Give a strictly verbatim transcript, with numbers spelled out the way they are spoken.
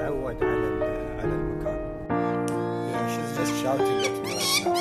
تتعود على على المكان. Yeah, she's just shouting at me right now.